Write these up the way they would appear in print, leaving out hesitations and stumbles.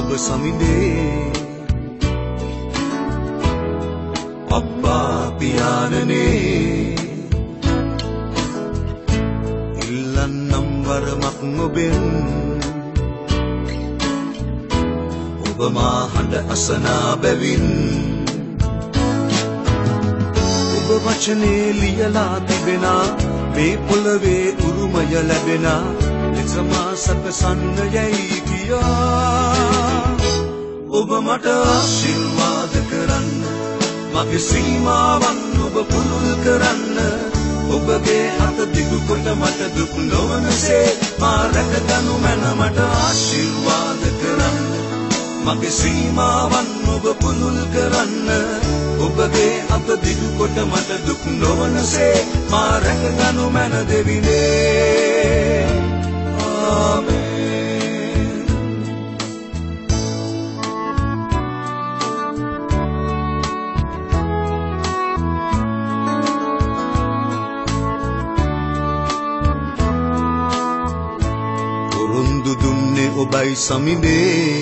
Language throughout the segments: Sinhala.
ඔබ සමිඳේ අබ්බා පියාණනේ ඉල්ලන්නම් වරමක් ඔබෙන් ඔබ මා හඬ අසනා බැවින් ඔබ වචනේ ලියලා තිබෙනා මේ පොළවේ උරුමය ලැබෙනා එසමා සකසන්න යැයි කියා ඔබ මට ආශිර්වාද කරන්න මගේ සීමාවන් ඔබ පුළුල් කරන්න ඔබගේ අත දිගු කොට මට දුක් නොවනසේ මා රැකගනු මැන මට ආශිර්වාද කරන්න මගේ සීමාවන් ඔබ පුළුල් කරන්න ඔබගේ අත දිගු කොට මට දුක් නොවනසේ මා රැකගනු මැන දෙවිනේ ආමේන් පොරොන්දු දුන්නේ ඔබයි සමිඳේ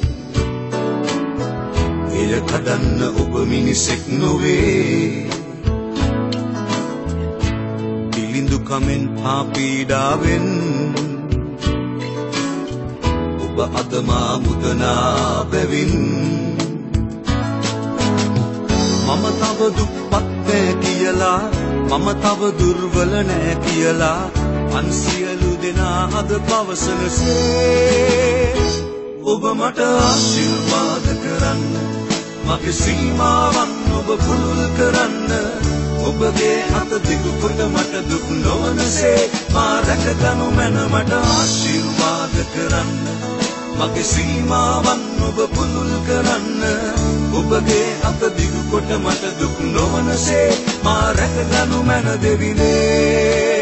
එය කඩන්න ඔබ මිනිසෙක් නොවේ පිළිඳු කමෙන් හා පීඩාවෙන් ඔබ අදමා මුදනා බැවින් මම තව දුක්පත් නෑ කියලා මම තව දුර්වල නෑ කියලා අන් සියලු දෙනා අද පවසනසේ ඔබ මට ආශිර්වාද කරන්න මගේ සීමාවන් ඔබ පුළුල් කරන්න ඔබගේ අත දිගු කොට මට දුක් නොවනසේ මා රැකගනු මැන මට ආශිර්වාද කරන්න මගේ සීමාවන් ඔබ පුළුල් කරන්න ඔබගේ අත දිගු කොට මට දුක් නොවනසේ මා රැකගනු මැන දෙවිනේ